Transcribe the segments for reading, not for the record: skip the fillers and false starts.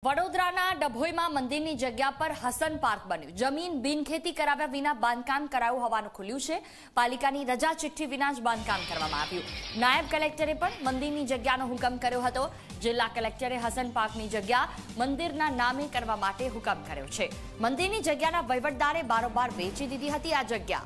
વડોદરાના ડભોઈમાં મંદિરની જગ્યા પર હસન પાર્ક બન્યું. જમીન બિનખેતી કરાવ્યા વિના બાંધકામ કરાયું હોવાનું ખુલ્યું છે. પાલિકાની રજા ચિઠ્ઠી વિના જ બાંધકામ કરવામાં આવ્યું. નાયબ કલેક્ટરે પણ મંદિરની જગ્યાનો હુકમ કર્યો હતો. જિલ્લા કલેક્ટરે હસન પાર્કની જગ્યા મંદિરના નામે કરવા માટે હુકમ કર્યો છે. મંદિરની જગ્યાના વહીવટદારે બારોબાર વેચી દીધી હતી આ જગ્યા.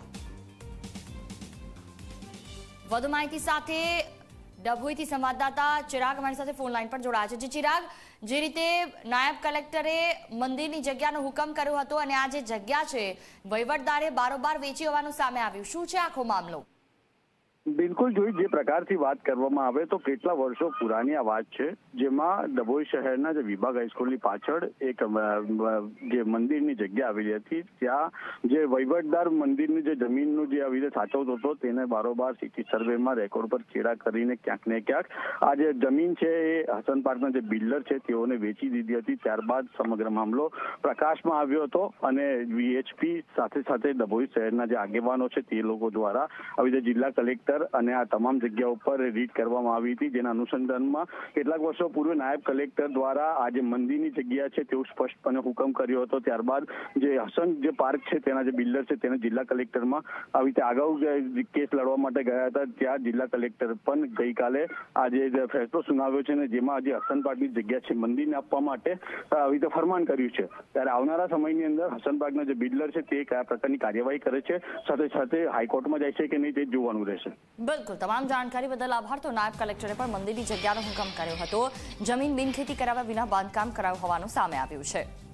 વધુ માહિતી સાથે ડભોઈથી સંવાદદાતા ચિરાગ અમારી સાથે ફોન લાઈન પર જોડાયા છે. ચિરાગ, જે રીતે નાયબ કલેક્ટરે મંદિરની જગ્યાનો હુકમ કર્યો હતો અને આ જે જગ્યા છે વહીવટદારે બારોબાર વેચી હોવાનું સામે આવ્યું, શું છે આખો મામલો? બિલકુલ જોઈ જે પ્રકારથી વાત કરવામાં આવે તો કેટલા વર્ષો પુરાની આ વાત છે, જેમાં ડભોઈ શહેરના જે વિભાગ હાઈસ્કૂલની પાછળ એક જે મંદિરની જગ્યા આવેલી હતી, ત્યાં જે વહીવટદાર મંદિરની જે જમીનનું જે આવી રીતે સાચવતો હતો તેને બારોબાર સિટી સર્વેમાં રેકોર્ડ પર ચેડા કરીને ક્યાંક ને ક્યાંક આ જે જમીન છે એ હસન પાર્કના જે બિલ્ડર છે તેઓને વેચી દીધી હતી. ત્યારબાદ સમગ્ર મામલો પ્રકાશમાં આવ્યો હતો અને વીએચપી સાથે સાથે ડભોઈ શહેરના જે આગેવાનો છે તે લોકો દ્વારા આવી રીતે જિલ્લા કલેક્ટર અને આ તમામ જગ્યા ઉપર રીટ કરવામાં આવી હતી, જેના અનુસંધાનમાં કેટલાક વર્ષો પૂર્વે નાયબ કલેક્ટર દ્વારા આ જે મંદિરની જગ્યા છે તેવું સ્પષ્ટપણે હુકમ કર્યો હતો. ત્યારબાદ જે હસન જે પાર્ક છે તેના જે બિલ્ડર છે તેને જિલ્લા કલેક્ટરમાં આવી રીતે અગાઉ કેસ લડવા માટે ગયા હતા. ત્યાં જિલ્લા કલેક્ટર પણ ગઈકાલે આ જે ફેસલો સુનાવ્યો છે ને જેમાં જે હસન પાર્કની જગ્યા છે મંદિરને આપવા માટે આવી રીતે ફરમાન કર્યું છે. ત્યારે આવનારા સમયની અંદર હસન પાર્કના જે બિલ્ડર છે તે કયા પ્રકારની કાર્યવાહી કરે છે, સાથે સાથે હાઈકોર્ટમાં જાય છે કે નહીં તે જોવાનું રહેશે. બિલકુલ, તમામ જાણકારી બદલ આભાર. તો નાયબ કલેક્ટરે પણ મંદિરની જગ્યાનો હુકમ કર્યો હતો. જમીન બિનખેતી કરાવ્યા વિના બાંધકામ કરાયું હોવાનું સામે આવ્યું છે.